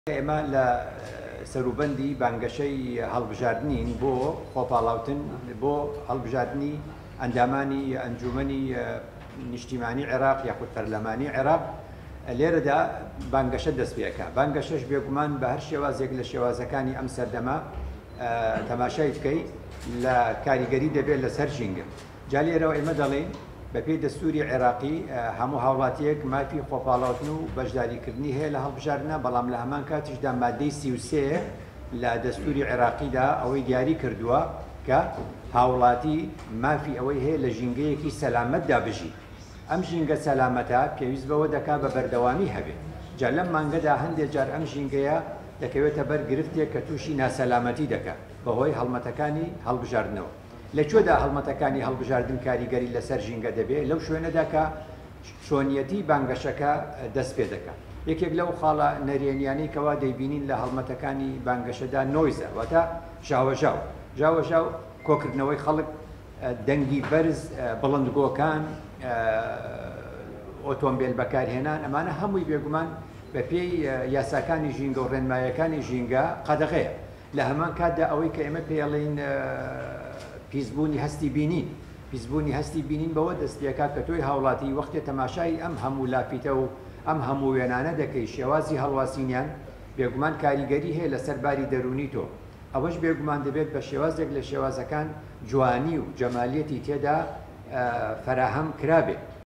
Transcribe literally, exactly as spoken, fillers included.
ئێمە لە سەروبەندی بانگەشەی هەڵبژاردنین بۆ خۆپاڵاوتن بۆ هەڵبژاردننی ئەندامانی ئەنجومەنی نیشتیمانی عێراق یاخود پەرلەمانی عێراق لێرەدا بانگەشە دەست پێەکە. بانگەشەش بێگومان بە هەر شێوازێک لە شێوازەکانی ئەم سەردەما تەماشای بکەی لە کاریگەری دەبێت لەسەر ژینگە. جا لێرەوە ئێمە دەڵێن بەپێی دەستوری عێراقی هەموو هاوڵاتیەک مافی خۆپاڵاوتن و بەشداریکردنی هەیە لە هەڵبژاردنە، بەڵام لە هەمان کاتیشدا مادەی سی و سێ لە دەستوری عێراقیدا ئەوەی دیاری کردووە کە هاوڵاتی مافی ئەوەی هەیە لە ژینگەیەکی سەلامەتدا بژی. ئەم ژینگە سەلامەتە پێویست بەوە دەکا بە بەردەوامی هەبێت. جا لەم مانگەدا هەندێک جار ئەم ژینگەیە دەکەوێتە بەر گرفتێک کە تووشی ناسەلامەتی دەکات بەهۆی هەڵمەتەکانی هەڵبژاردنەوە. لەکوێدا هەڵمەتەکانی هەڵبژاردن کاریگەری لەسەر ژینگە دەبێت لەو شوێنەدا کە چۆنیەتی بانگەشەکە دەست پێ دەکات. یەکێک لەو خاڵە نەرێنیانەی کەوا دەیبینین لە هەڵمەتەکانی بانگەشەدا نۆیزە، واتە ژاوەژاو ژاوەژاو کۆکردنەوەی خەڵک، دەنگی بەرز، بڵندگۆکان، ئۆتۆمبیل بەکارهێنان، ئەمانە هەمووی بێگومان بە پێی یاساکانی ژینگە و ڕێنمایەکانی ژینگە قەدەغەیە. لە هەمان کاتدا ئەوەی کە ئێمە پێڵین پیسبوونی هەستی بینین پیسبوونی هەستی بینین بەوە دەستپێکا کە تۆی هاوڵاتی وەختی تەماشای ئەم هەموو لاپیتە و ئەم هەموو وێنانە دەکەی شێوازی هەڵواسینیان بێگومان کاریگەری هەیە لەسەر باری دەرونی تۆ. ئەوەش بێگومان دەبێت بە شێوازێک لە شێوازەکان جوانی و جەمالیەتی تێدا فەراهەم کرابێت.